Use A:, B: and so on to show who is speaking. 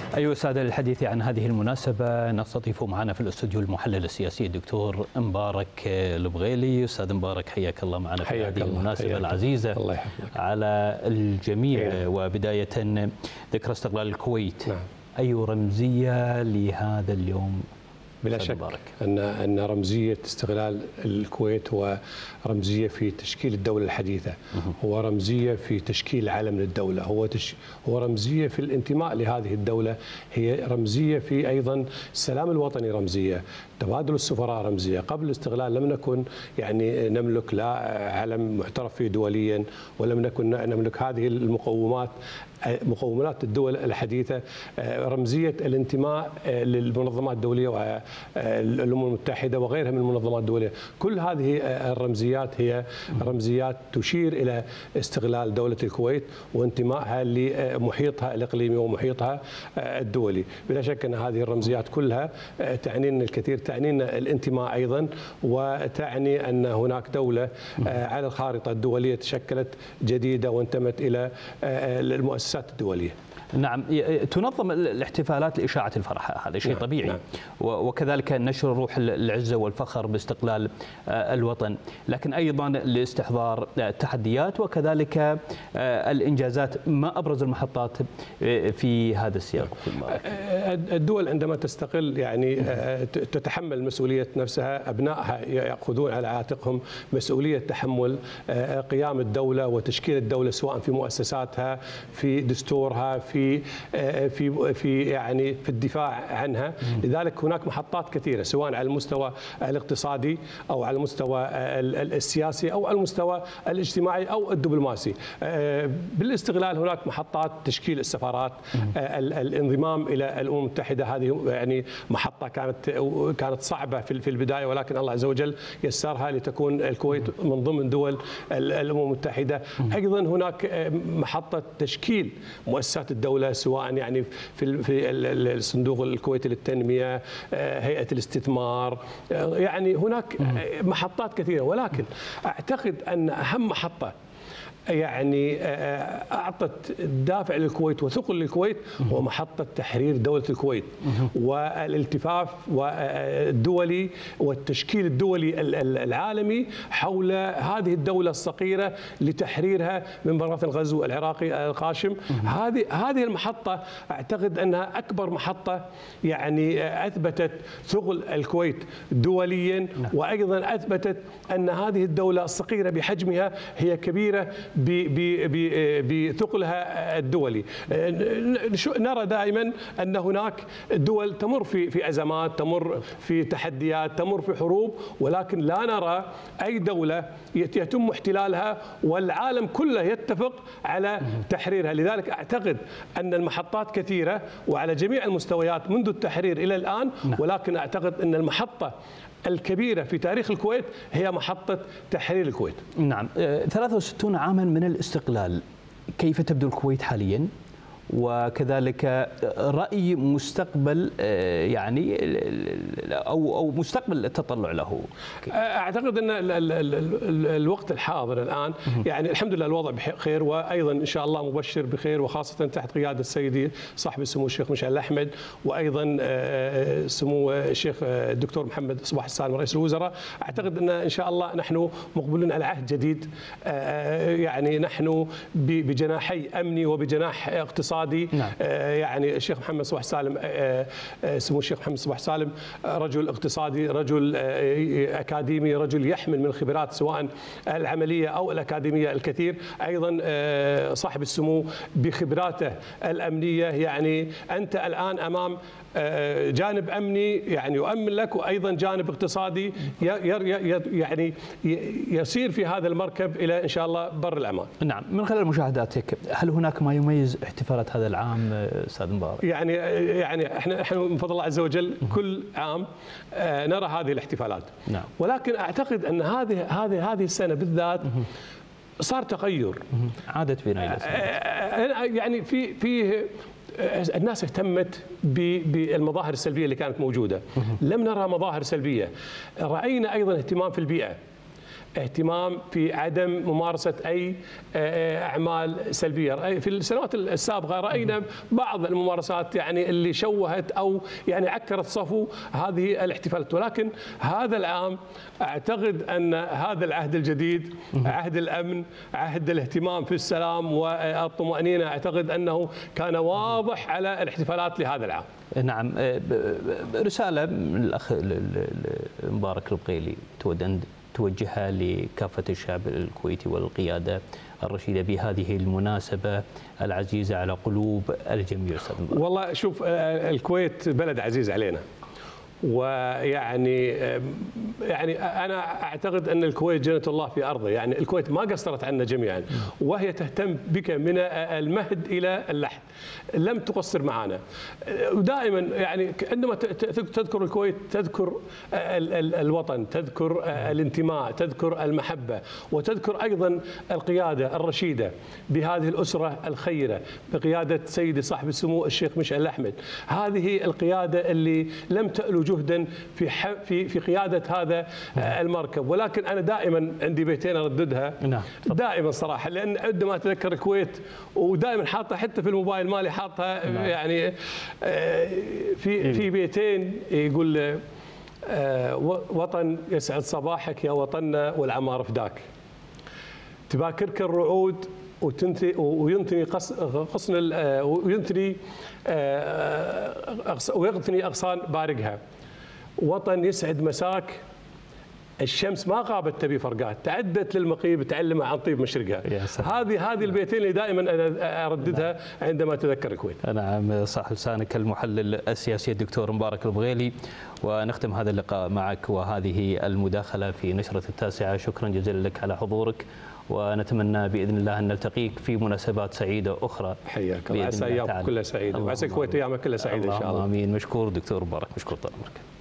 A: أيها السادة، للحديث عن هذه المناسبة نستضيف معنا في الاستوديو المحلل السياسي الدكتور مبارك البغيلي. أستاذ مبارك، حياك الله معنا في هذه المناسبة العزيزة.
B: الله يحفظك
A: على الجميع. وبداية ذكرى استقلال الكويت.
B: نعم.
A: أي رمزية لهذا اليوم؟
B: بلا شك أن رمزية استقلال الكويت هو رمزية في تشكيل الدولة الحديثة، هو رمزية في تشكيل علم للدولة، هو رمزية في الانتماء لهذه الدولة، هي رمزية في أيضا السلام الوطني، رمزية تبادل السفراء، رمزية. قبل الاستقلال لم نكن نملك لا علم معترف فيه دوليا، ولم نكن نملك هذه المقومات، مقومات الدول الحديثة، رمزية الانتماء للمنظمات الدولية والأمم المتحدة وغيرها من المنظمات الدولية. كل هذه الرمزيات هي رمزيات تشير إلى استقلال دولة الكويت وانتمائها لمحيطها الإقليمي ومحيطها الدولي. بلا شك أن هذه الرمزيات كلها تعنينا الكثير، تعنينا الانتماء أيضا، وتعني أن هناك دولة على الخارطة الدولية تشكلت جديدة وانتمت إلى المؤسسات الدولية.
A: نعم، تنظم الاحتفالات لإشاعة الفرح، هذا شيء طبيعي.
B: نعم.
A: وكذلك نشر روح العزة والفخر باستقلال الوطن، لكن أيضا لاستحضار التحديات وكذلك الإنجازات. ما أبرز المحطات في هذا السياق؟
B: الدول عندما تستقل تتحمل مسؤولية نفسها، أبنائها يأخذون على عاتقهم مسؤولية تحمل قيام الدولة وتشكيل الدولة، سواء في مؤسساتها، في دستورها، في الدفاع عنها. لذلك هناك محطات كثيرة، سواء على المستوى الاقتصادي أو على المستوى السياسي أو على المستوى الاجتماعي أو الدبلوماسي. بالاستقلال هناك محطات تشكيل السفارات، الانضمام إلى الأمم المتحدة. هذه محطة كانت صعبة في البداية، ولكن الله عز وجل يسرها لتكون الكويت من ضمن دول الأمم المتحدة. أيضا هناك محطة تشكيل مؤسسات الدولة، سواء في الصندوق الكويتي للتنمية، هيئة الاستثمار. هناك محطات كثيرة، ولكن أعتقد أن أهم محطة أعطت دافع للكويت وثقل للكويت هو محطة تحرير دولة الكويت والالتفاف الدولي والتشكيل الدولي العالمي حول هذه الدولة الصغيرة لتحريرها من براثن الغزو العراقي القاشم. هذه المحطة أعتقد أنها أكبر محطة أثبتت ثقل الكويت دوليا، وأيضا أثبتت أن هذه الدولة الصغيرة بحجمها هي كبيرة بثقلها الدولي. نرى دائما أن هناك دول تمر في أزمات، تمر في تحديات، تمر في حروب، ولكن لا نرى أي دولة يتم احتلالها والعالم كله يتفق على تحريرها. لذلك أعتقد أن المحطات كثيرة وعلى جميع المستويات منذ التحرير إلى الآن، ولكن أعتقد أن المحطة الكبيرة في تاريخ الكويت هي محطة تحرير الكويت.
A: نعم، 63 عاما من الاستقلال، كيف تبدو الكويت حاليا؟ وكذلك رأي مستقبل أو مستقبل التطلع له.
B: أعتقد أن الوقت الحاضر الآن الحمد لله الوضع بخير، وأيضا إن شاء الله مبشر بخير، وخاصة تحت قيادة سيدي صاحب السمو الشيخ مشعل الأحمد، وأيضا سمو الشيخ الدكتور محمد صباح السالم رئيس الوزراء. أعتقد أن إن شاء الله نحن مقبلون على عهد جديد، نحن بجناحي أمني وبجناح اقتصادي.
A: نعم.
B: الشيخ محمد صباح السالم، سمو الشيخ محمد صباح السالم رجل اقتصادي، رجل أكاديمي، رجل يحمل من الخبرات سواء العملية أو الأكاديمية الكثير. أيضا صاحب السمو بخبراته الأمنية. أنت الآن أمام جانب أمني يؤمن لك، وأيضا جانب اقتصادي يسير في هذا المركب إلى إن شاء الله بر الأمان.
A: نعم، من خلال مشاهداتك، هل هناك ما يميز احتفالات هذا العام أستاذ مبارك؟
B: احنا من فضل الله عز وجل كل عام نرى هذه الاحتفالات.
A: نعم.
B: ولكن أعتقد أن هذه السنة بالذات صار تغير.
A: عادت بنا إلى
B: في الناس اهتمت بالمظاهر السلبية اللي كانت موجودة. لم نرى مظاهر سلبية. رأينا أيضا اهتمام في البيئة. اهتمام في عدم ممارسة أي أعمال سلبية. في السنوات السابقة رأينا بعض الممارسات يعني اللي شوهت أو يعني عكرت صفو هذه الاحتفالات، ولكن هذا العام أعتقد أن هذا العهد الجديد عهد الأمن، عهد الاهتمام في السلام والطمأنينة، أعتقد أنه كان واضح على الاحتفالات لهذا العام.
A: نعم، رسالة من الأخ مبارك البغيلي تود أن توجهها لكافة الشعب الكويتي والقيادة الرشيدة بهذه المناسبة العزيزة على قلوب الجميع أستاذ مبارك؟
B: والله شوف، الكويت بلد عزيز علينا، ويعني انا اعتقد ان الكويت جنة الله في ارضه، يعني الكويت ما قصرت عنا جميعا، وهي تهتم بك من المهد الى اللحد، لم تقصر معنا. ودائما يعني عندما تذكر الكويت تذكر الوطن، تذكر الانتماء، تذكر المحبه، وتذكر ايضا القياده الرشيده بهذه الاسره الخيره بقياده سيدي صاحب السمو الشيخ مشعل احمد. هذه القياده اللي لم تألو جهدا في قياده هذا المركب، ولكن انا دائما عندي بيتين ارددها دائما صراحه، لان عندما اتذكر الكويت ودائما حاطها حتى في الموبايل مالي حاطها، يعني في بيتين يقول وطن يسعد صباحك يا وطننا والعمار فداك، تباكرك الرعود وينثني غصن ويغثني اغصان بارقها، وطن يسعد مساك الشمس ما غابت تبي فرقات، تعدت للمقيب تعلم عن طيب مشرقها. هذه البيتين اللي دائما انا ارددها عندما اتذكر الكويت.
A: نعم، صاحب لسانك المحلل السياسي الدكتور مبارك البغيلي، ونختم هذا اللقاء معك وهذه المداخله في نشره التاسعه. شكرا جزيلا لك على حضورك، ونتمنى باذن الله ان نلتقيك في مناسبات سعيده اخرى.
B: حياك الله، عسى ايامك كلها سعيده، وعسى الكويت ايامك كلها سعيده ان شاء الله.
A: امين. مشكور دكتور مبارك، مشكور طال عمرك.